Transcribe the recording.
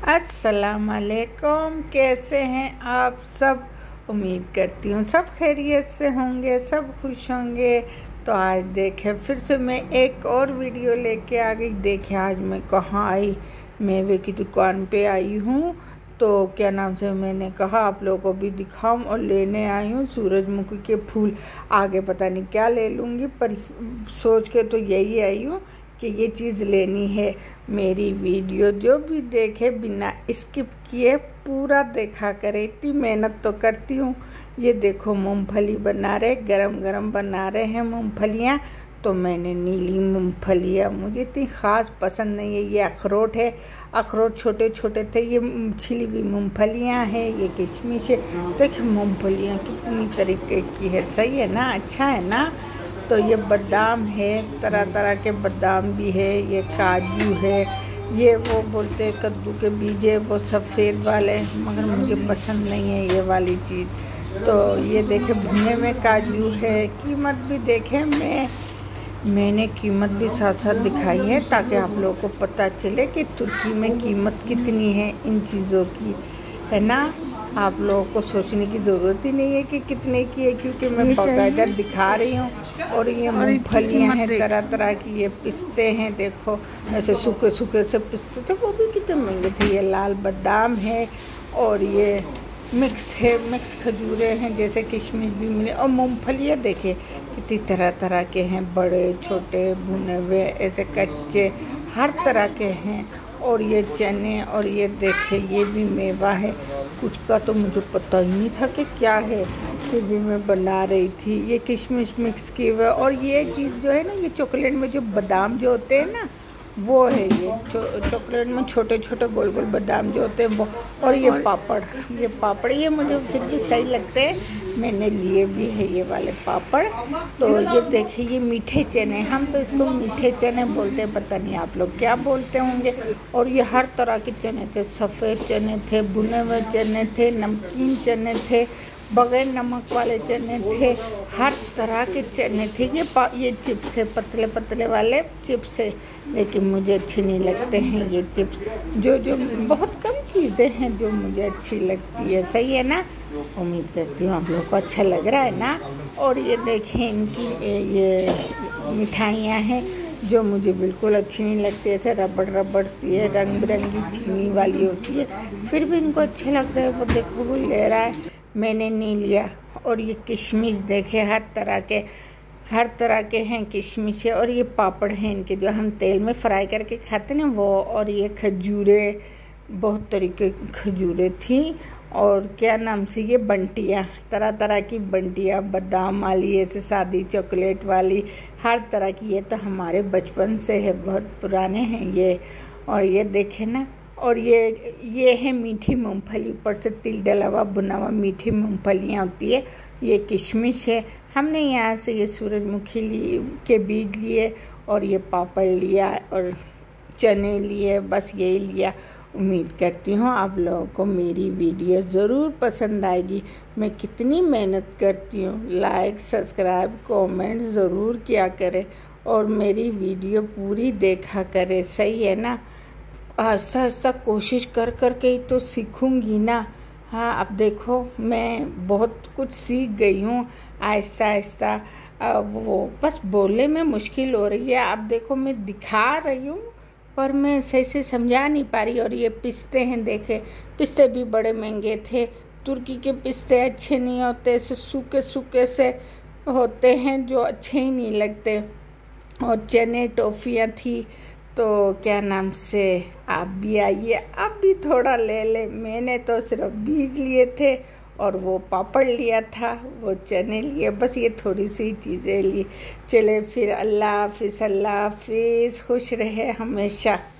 अस्सलाम वालेकुम। कैसे हैं आप सब? उम्मीद करती हूँ सब खैरियत से होंगे, सब खुश होंगे। तो आज देखे फिर से मैं एक और वीडियो लेके आ गई। देखे आज मैं कहाँ आई, मेवे की दुकान पे आई हूँ। तो क्या नाम से मैंने कहा आप लोगों को भी दिखाऊं और लेने आई हूँ सूरजमुखी के फूल। आगे पता नहीं क्या ले लूँगी, पर सोच के तो यही आई हूँ कि ये चीज़ लेनी है। मेरी वीडियो जो भी देखे बिना स्किप किए पूरा देखा करे, इतनी मेहनत तो करती हूँ। ये देखो मूंगफली बना रहे, गरम गरम बना रहे हैं मूंगफलियाँ। तो मैंने नीली मूंगफलियाँ मुझे इतनी ख़ास पसंद नहीं है। ये अखरोट है, अखरोट छोटे छोटे थे। ये छिली हुई मूंगफलियाँ हैं, ये किशमिश है। देखिए मूंगफलियाँ कितनी तरीके की है, सही है ना, अच्छा है ना। तो ये बादाम है, तरह तरह के बादाम भी है। ये काजू है, ये वो बोलते हैं कद्दू के बीज है, वो सफ़ेद वाले, मगर मुझे पसंद नहीं है ये वाली चीज़। तो ये देखे भुने में काजू है। कीमत भी देखे, मैंने कीमत भी साथ साथ दिखाई है ताकि आप लोगों को पता चले कि तुर्की में कीमत कितनी है इन चीज़ों की, है ना। आप लोगों को सोचने की ज़रूरत ही नहीं है कि कितने की है, क्योंकि मैं बाकायदा दिखा रही हूँ। और ये मूंगफलियाँ हैं तरह तरह की, ये पिस्ते हैं, देखो ऐसे सूखे सूखे से पिस्ते थे, वो भी कितने महंगे थे। ये लाल बादाम है और ये मिक्स है, मिक्स खजूरें हैं, जैसे किशमिश भी मिले। और मूंगफलियाँ देखे कितनी तरह तरह के हैं, बड़े छोटे भुने हुए, ऐसे कच्चे, हर तरह के हैं। और ये चने, और ये देखे ये भी मेवा है। कुछ का तो मुझे पता ही नहीं था कि क्या है, फिर भी मैं बना रही थी। ये किशमिश मिक्स किए हुए। और ये चीज़ जो है ना, ये चॉकलेट में जो बादाम जो होते हैं ना, वो है ये चॉकलेट में छोटे छोटे गोल गोल बादाम जो होते हैं वो। और ये पापड़ ये मुझे फिर भी सही लगते हैं, मैंने लिए भी है ये वाले पापड़। तो ये देखिए ये मीठे चने, हम तो इसको मीठे चने बोलते हैं, पता नहीं आप लोग क्या बोलते होंगे। और ये हर तरह के चने थे, सफ़ेद चने थे, भुने हुए चने थे, नमकीन चने थे, बगैर नमक वाले चने थे, हर तरह के चने थे। ये चिप्स है, पतले पतले वाले चिप्स है, लेकिन मुझे अच्छे नहीं लगते हैं ये चिप्स। जो बहुत कम चीज़ें हैं जो मुझे अच्छी लगती है, सही है ना। उम्मीद करती हूँ आप लोग को अच्छा लग रहा है ना। और ये देखें इनकी ये मिठाइयाँ हैं जो मुझे बिल्कुल अच्छी नहीं लगती, ऐसे रबड़ सी है, रंग बिरंगी चीनी वाली होती है, फिर भी इनको अच्छे लग रहे हैं। वो देखो वो ले रहा है, मैंने नहीं लिया। और ये किशमिश देखे हर तरह के हैं किशमिश है। और ये पापड़ हैं इनके, जो हम तेल में फ्राई करके खाते हैं ना वो। और ये खजूरें, बहुत तरीके की खजूरें थी। और क्या नाम से ये बंटियाँ, तरह तरह की बंटियाँ, बादाम वाली, ऐसे सादी चॉकलेट वाली, हर तरह की। ये तो हमारे बचपन से है, बहुत पुराने हैं ये। और ये देखे ना, और ये है मीठी मूंगफली, ऊपर से तिल डला हुआ भुना हुआ मीठी मूंगफलियाँ होती है। ये किशमिश है। हमने यहाँ से ये सूरजमुखी के बीज लिए, और ये पापड़ लिया, और चने लिए, बस यही लिया। उम्मीद करती हूँ आप लोगों को मेरी वीडियो ज़रूर पसंद आएगी। मैं कितनी मेहनत करती हूँ, लाइक सब्सक्राइब कमेंट ज़रूर किया करें, और मेरी वीडियो पूरी देखा करें, सही है ना। आहिस्ता आहिस्ता कोशिश कर के ही तो सीखूंगी ना। हाँ अब देखो मैं बहुत कुछ सीख गई हूँ आहिस्ता आहिस्ता। वो बस बोलने में मुश्किल हो रही है। अब देखो मैं दिखा रही हूँ, पर मैं सही से समझा नहीं पा रही। और ये पिस्ते हैं, देखे पिस्ते भी बड़े महंगे थे। तुर्की के पिस्ते अच्छे नहीं होते, ऐसे सूखे सूखे से होते हैं जो अच्छे ही नहीं लगते। और चने टॉफ़ियाँ थी। तो क्या नाम से आप भी आइए, आप भी थोड़ा ले ले। मैंने तो सिर्फ बीज लिए थे, और वो पापड़ लिया था, वो चने लिए, बस ये थोड़ी सी चीज़ें ली। चले फिर, अल्लाह हाफिज़, खुश रहे हमेशा।